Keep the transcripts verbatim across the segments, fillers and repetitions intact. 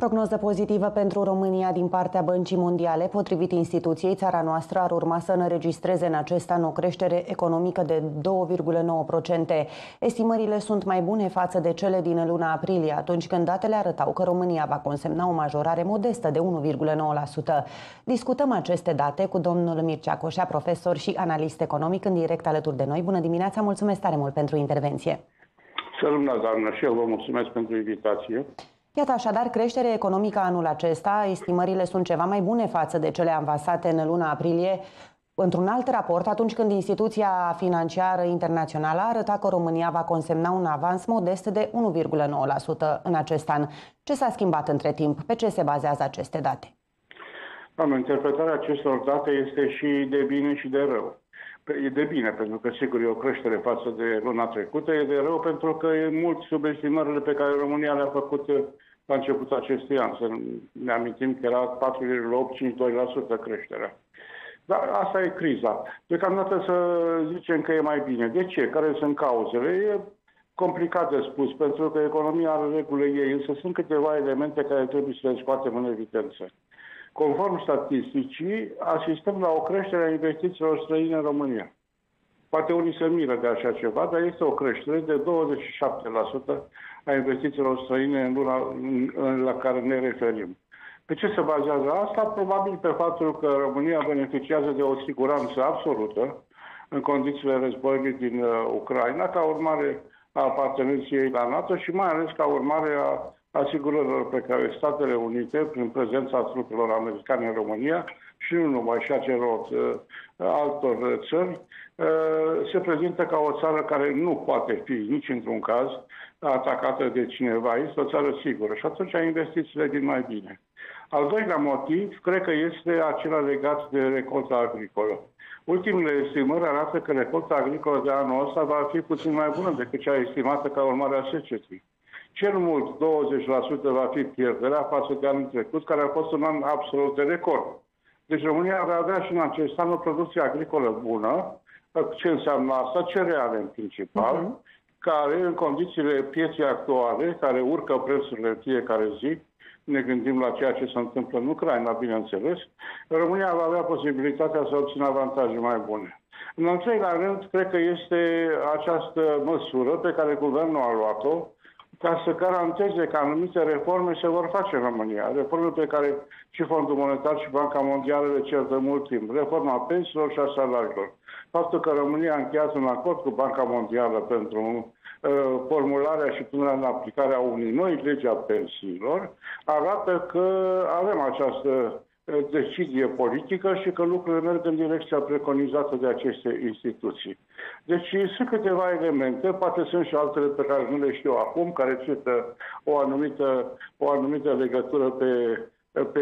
Prognoză pozitivă pentru România din partea Băncii Mondiale. Potrivit instituției, țara noastră ar urma să înregistreze în acest an o creștere economică de două virgulă nouă la sută. Estimările sunt mai bune față de cele din luna aprilie, atunci când datele arătau că România va consemna o majorare modestă de unu virgulă nouă la sută. Discutăm aceste date cu domnul Mircea Coșea, profesor și analist economic, în direct alături de noi. Bună dimineața, mulțumesc tare mult pentru intervenție. Salut, doamnă, și eu vă mulțumesc pentru invitație. Iată așadar, creșterea economică anul acesta, estimările sunt ceva mai bune față de cele avansate în luna aprilie, într-un alt raport, atunci când instituția financiară internațională a arătat că România va consemna un avans modest de unu virgulă nouă la sută în acest an. Ce s-a schimbat între timp? Pe ce se bazează aceste date? Doamne, interpretarea acestor date este și de bine și de rău. E de bine, pentru că sigur e o creștere față de luna trecută, e de rău pentru că e mult sub estimările pe care România le-a făcut la începutul acestui an. Să ne amintim că era patru virgulă optzeci și doi la sută creșterea. Dar asta e criza. Deocamdată să zicem că e mai bine. De ce? Care sunt cauzele? E complicat de spus, pentru că economia are regulile ei, însă sunt câteva elemente care trebuie să le scoatem în evidență. Conform statisticii, asistăm la o creștere a investițiilor străine în România. Poate unii se miră de așa ceva, dar este o creștere de douăzeci și șapte la sută a investițiilor străine în luna la care ne referim. Pe ce se bazează asta? Probabil pe faptul că România beneficiază de o siguranță absolută în condițiile războiului din Ucraina, ca urmare a apartenenței la NATO și mai ales ca urmare a asigurărilor pe care Statele Unite, prin prezența trupelor americane în România și nu numai, și a celor uh, altor țări, uh, se prezintă ca o țară care nu poate fi nici într-un caz atacată de cineva. Este o țară sigură și atunci investițiile vin mai bine. Al doilea motiv, cred că este acela legat de recolta agricolă. Ultimele estimări arată că recolta agricolă de anul ăsta va fi puțin mai bună decât cea estimată ca urmare a secetii. Cel mult douăzeci la sută va fi pierderea față de anul trecut, care a fost un an absolut de record. Deci România va avea și în acest an o producție agricolă bună. Ce înseamnă asta? Cereale în principal, uh-huh. care în condițiile pieței actuale, care urcă prețurile în fiecare zi, ne gândim la ceea ce se întâmplă în Ucraina, bineînțeles, România va avea posibilitatea să obțină avantaje mai bune. În al treilea rând, cred că este această măsură pe care guvernul a luat-o, ca să garanteze că anumite reforme se vor face în România. Reforme pe care și Fondul Monetar și Banca Mondială le cer de mult timp. Reforma pensiilor și a salariilor. Faptul că România a încheiat un acord cu Banca Mondială pentru uh, formularea și punerea în aplicare a unei noi legi a pensiilor arată că avem această decizie politică și că lucrurile merg în direcția preconizată de aceste instituții. Deci sunt câteva elemente, poate sunt și altele pe care nu le știu acum, care cită o anumită, o anumită legătură pe, pe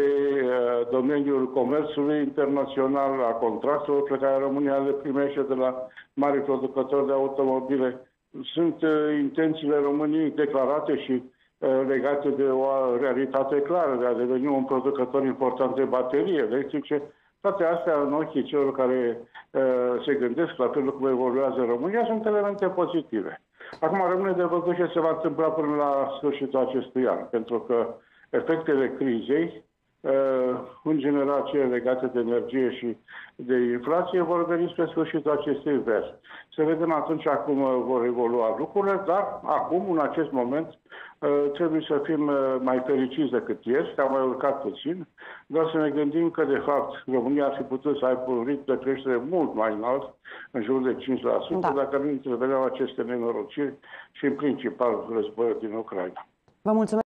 domeniul comerțului internațional, a contractelor pe care România le primește de la mari producători de automobile. Sunt intențiile României declarate și legate de o realitate clară, de a deveni un producător important de baterii electrice. Toate astea, în ochii celor care uh, se gândesc la felul cum evoluează România, sunt elemente pozitive. Acum rămâne de văzut ce se va întâmpla până la sfârșitul acestui an, pentru că efectele crizei, uh, în general cele legate de energie și de inflație, vor veni spre sfârșitul acestui vers. Să vedem atunci cum vor evolua lucrurile, dar acum, în acest moment, trebuie să fim mai fericiți decât ieri, că am mai urcat puțin, doar să ne gândim că, de fapt, România ar fi putut să aibă un ritm de creștere mult mai înalt, în jur de cinci la sută, da. Dacă nu interveneau aceste nenorociri și, în principal, războiul din Ucraina. Vă mulțumesc.